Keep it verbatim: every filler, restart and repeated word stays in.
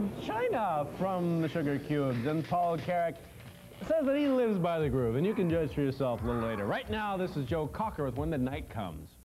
China from the Sugar Cubes, and Paul Carrick says that he lives by the groove, and you can judge for yourself a little later. Right now, this is Joe Cocker with When the Night Comes.